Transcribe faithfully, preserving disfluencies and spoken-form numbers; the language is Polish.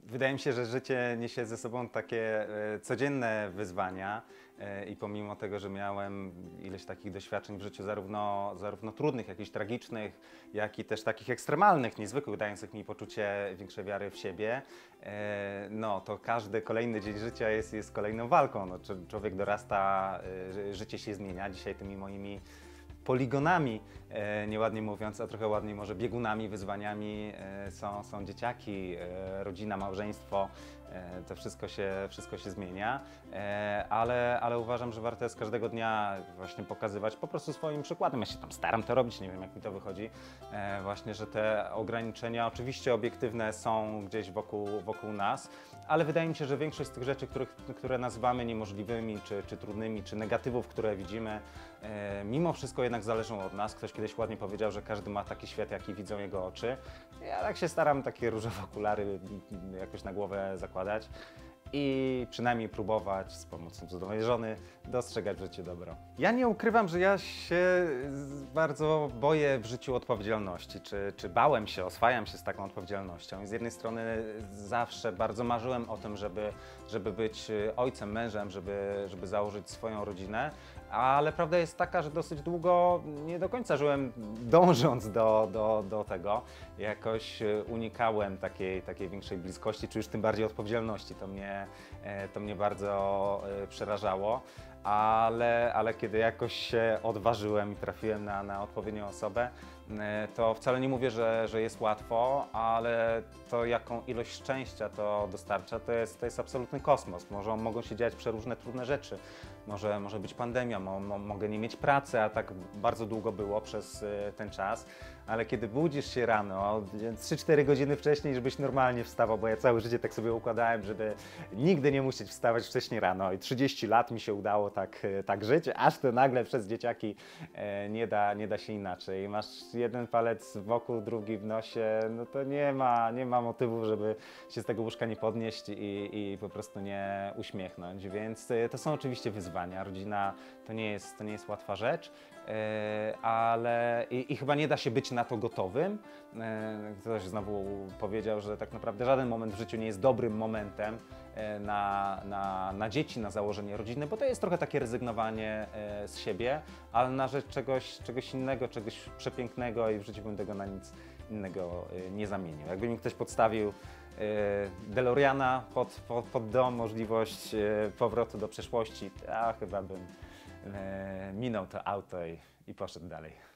Wydaje mi się, że życie niesie ze sobą takie e, codzienne wyzwania e, i pomimo tego, że miałem ileś takich doświadczeń w życiu, zarówno, zarówno trudnych, jak i tragicznych, jak i też takich ekstremalnych, niezwykłych, dających mi poczucie większej wiary w siebie, e, no to każdy kolejny dzień życia jest, jest kolejną walką. No, człowiek dorasta, e, życie się zmienia. Dzisiaj tymi moimi poligonami, e, nieładnie mówiąc, a trochę ładniej może biegunami, wyzwaniami e, są, są dzieciaki, e, rodzina, małżeństwo, e, to wszystko się, wszystko się zmienia, e, ale, ale uważam, że warto jest każdego dnia właśnie pokazywać po prostu swoim przykładem. Ja się tam staram to robić, nie wiem jak mi to wychodzi, e, właśnie, że te ograniczenia oczywiście obiektywne są gdzieś wokół, wokół nas, ale wydaje mi się, że większość z tych rzeczy, których, które nazywamy niemożliwymi, czy, czy trudnymi, czy negatywów, które widzimy, e, mimo wszystko jednak zależą od nas. Ktoś kiedyś ładnie powiedział, że każdy ma taki świat, jaki widzą jego oczy. Ja tak się staram takie różowe okulary jakoś na głowę zakładać i przynajmniej próbować z pomocą cudownej żony dostrzegać w życiu dobro. Ja nie ukrywam, że ja się bardzo boję w życiu odpowiedzialności, czy, czy bałem się, oswajam się z taką odpowiedzialnością i z jednej strony zawsze bardzo marzyłem o tym, żeby, żeby być ojcem, mężem, żeby, żeby założyć swoją rodzinę, ale prawda jest taka, że dosyć długo nie do końca żyłem dążąc do, do, do tego. Jakoś unikałem takiej, takiej większej bliskości, czy już tym bardziej odpowiedzialności. To mnie, to mnie bardzo przerażało, ale, ale kiedy jakoś się odważyłem i trafiłem na, na odpowiednią osobę, to wcale nie mówię, że, że jest łatwo, ale to jaką ilość szczęścia to dostarcza, to jest, to jest absolutny kosmos. Może, mogą się dziać przeróżne trudne rzeczy. Może, może być pandemia, mo, mo, mogę nie mieć pracy, a tak bardzo długo było przez y, ten czas. Ale kiedy budzisz się rano, trzy cztery godziny wcześniej, żebyś normalnie wstawał, bo ja całe życie tak sobie układałem, żeby nigdy nie musieć wstawać wcześniej rano. I trzydzieści lat mi się udało tak, tak żyć, aż to nagle przez dzieciaki e, nie, da, nie da się inaczej. Masz jeden palec wokół, drugi w nosie, no to nie ma, nie ma motywu, żeby się z tego łóżka nie podnieść i, i po prostu nie uśmiechnąć. Więc e, to są oczywiście wyzwania. Rodzina to nie jest, to nie jest łatwa rzecz, e, ale i, i chyba nie da się być na to gotowym. E, ktoś znowu powiedział, że tak naprawdę żaden moment w życiu nie jest dobrym momentem e, na, na, na dzieci, na założenie rodziny, bo to jest trochę takie rezygnowanie e, z siebie, ale na rzecz czegoś, czegoś innego, czegoś przepięknego i w życiu bym tego na nic innego e, nie zamienił. Jakby mi ktoś podstawił e, DeLoreana pod, pod, pod dom, możliwość e, powrotu do przeszłości, a chyba bym e, minął to auto i, i poszedł dalej.